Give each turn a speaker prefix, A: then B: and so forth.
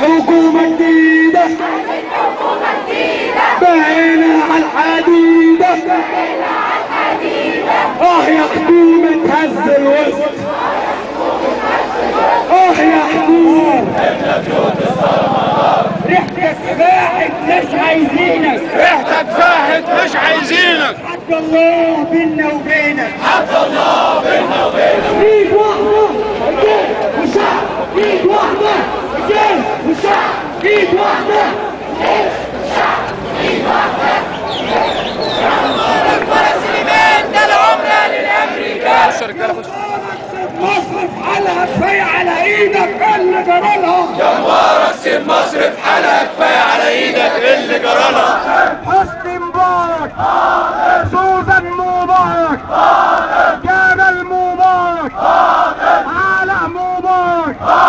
A: حكومة جديدة بقينا على الحديدة يا حكومة هز الوسط يا حكومة
B: ريحتك فاحت مش عايزينك
C: ريحتك فاحت مش عايزينك
B: حق الله بينا وبينك
C: حق الله بينا وبينك
A: ايد واحدة رجال وشعب ايد واحدة رجال وشعب ايد واحدة
C: سليمان ده العملة للامريكان
A: مصر في حالها كفاية على ايدك اللي جرالها
C: يا مبارك سيب مصر في حالها كفايه على ايدك اللي جرالها
A: حسني مبارك سوزان مبارك جمال مبارك علاء مبارك